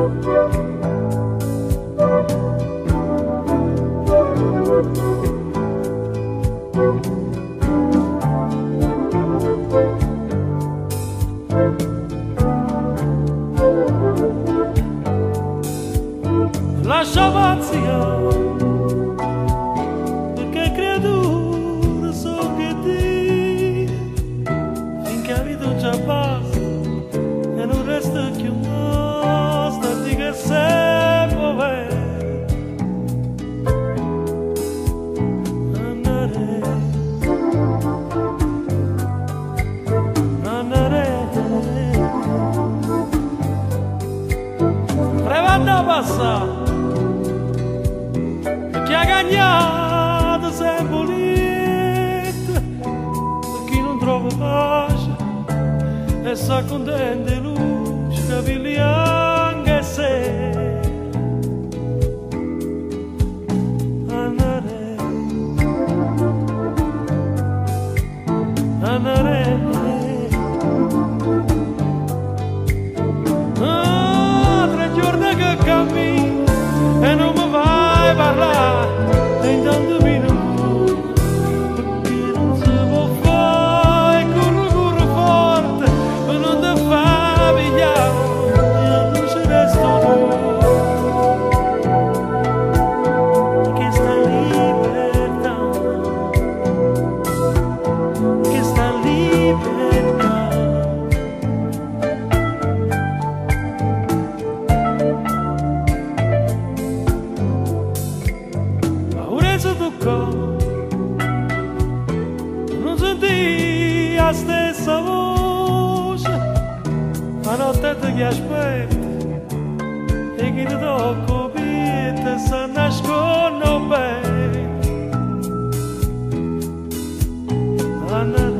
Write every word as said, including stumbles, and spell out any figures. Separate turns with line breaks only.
Lascia vazia, perché creatura so che ti, finché la vita già passa e non resta più nostra, di che se muove. Andare, andare, prevada passa. Chi ha gagnato sempre lì, per chi non trova pace e sa contenta luce, capelli anche se andare, andare, ah, tre giorni che cammino e non mi vai a parlare. Intanto mi non perché non si può fare, corro, corro forte, ma non ti fa pigliare, e non ci resto tu. Che sta libertà, che sta libertà. Non senti la stessa voce, la notte ti aspetta e chi ti tocca te si nasconde bene.